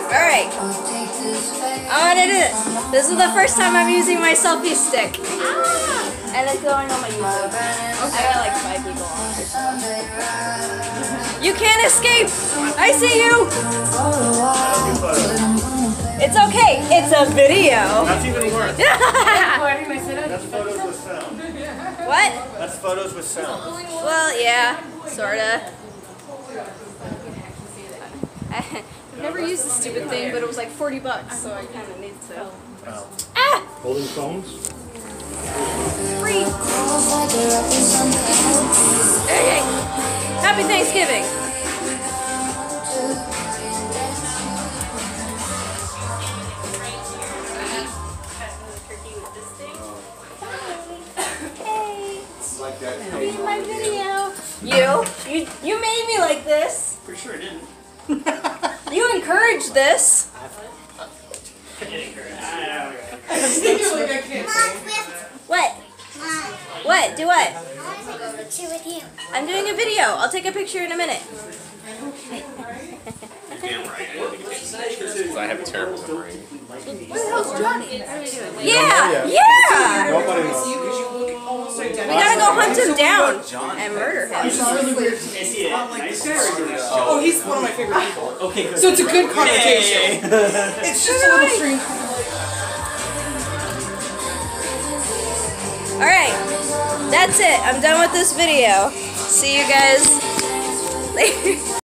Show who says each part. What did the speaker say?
Speaker 1: Alright. I want to do this. This is the first time I'm using my selfie stick. And it's going on my YouTube. I got like 5 people on it. You can't escape! I see you! It's okay, it's a video.
Speaker 2: That's even worse. That's photos with sound.
Speaker 1: What?
Speaker 2: That's photos with sound.
Speaker 1: Well, yeah, sorta. I've never used this stupid thing, but it was like $40, so I kind of need to.
Speaker 2: Oh.
Speaker 1: Ah!
Speaker 2: Holding phones?
Speaker 1: Free! Okay. Happy Thanksgiving! Be in my video. You made me like this.
Speaker 2: For sure it didn't.
Speaker 1: You encouraged this. What? What? Do what?
Speaker 3: With you.
Speaker 1: I'm doing a video. I'll take a picture in a minute.
Speaker 4: I have terrible memory.
Speaker 1: Where the hell's Johnny? Yeah! Yeah!
Speaker 2: Nobody knows.
Speaker 1: We gotta go hunt him down and murder him.
Speaker 5: Oh, he's one of my favorite people. Okay, good. So it's a good connotation. It's just a little strange.
Speaker 1: Alright, that's it. I'm done with this video. See you guys later.